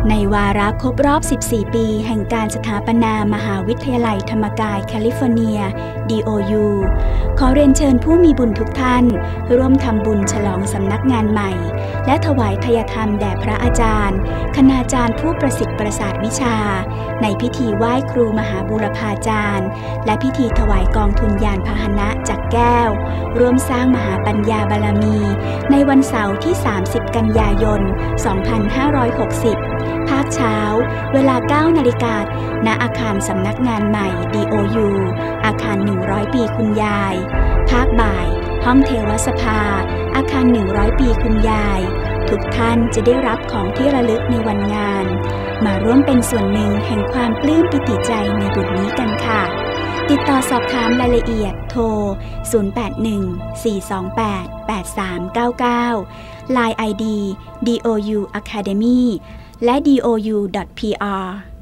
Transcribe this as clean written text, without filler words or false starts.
ในวาระครบรอบ 14 ปีแห่งการสถาปนามหาวิทยาลัยธรรมกายแคลิฟอร์เนีย DOU ขอเรียนเชิญผู้มีบุญทุกท่านร่วมทำบุญฉลองสำนักงานใหม่และถวายทายธรรมแด่พระอาจารย์คณาจารย์ผู้ประสิทธิ์ประสาทวิชาในพิธีไหว้ครูมหาบูรพาจารย์และพิธีถวายกองทุนยานพาหนะจากแก้วร่วมสร้างมหาปัญญาบารมีในวันเสาร์ที่ 30 กันยายน 2560 ภาคเช้าเวลา 9 นาฬิกาณอาคารสำนักงานใหม่ DOU อาคาร 100 ปีคุณยายภาคบ่ายห้องเทวสภาอาคาร 100 ปีคุณยายทุกท่านจะได้รับของที่ระลึกในวันงานมาร่วมเป็นส่วนหนึ่งแห่งความปลื้มปิติใจในบุญนี้กันค่ะติดต่อสอบถามรายละเอียดโทร 081-428-8399 LINE ID DOU Academy และ DOU.PR